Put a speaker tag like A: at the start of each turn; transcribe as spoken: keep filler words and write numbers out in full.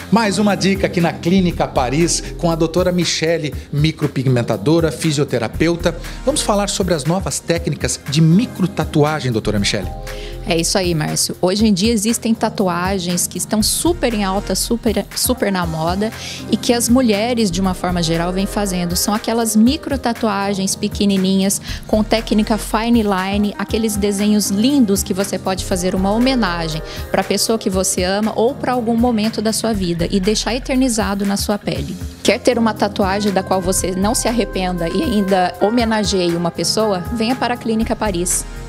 A: Mais uma dica aqui na Clínica Paris com a doutora Michele, micropigmentadora, fisioterapeuta. Vamos falar sobre as novas técnicas de microtatuagem, doutora Michele.
B: É isso aí, Márcio. Hoje em dia existem tatuagens que estão super em alta, super, super na moda e que as mulheres, de uma forma geral, vêm fazendo. São aquelas micro tatuagens pequenininhas com técnica fine line, aqueles desenhos lindos que você pode fazer uma homenagem para a pessoa que você ama ou para algum momento da sua vida e deixar eternizado na sua pele. Quer ter uma tatuagem da qual você não se arrependa e ainda homenageie uma pessoa? Venha para a Clínica Paris.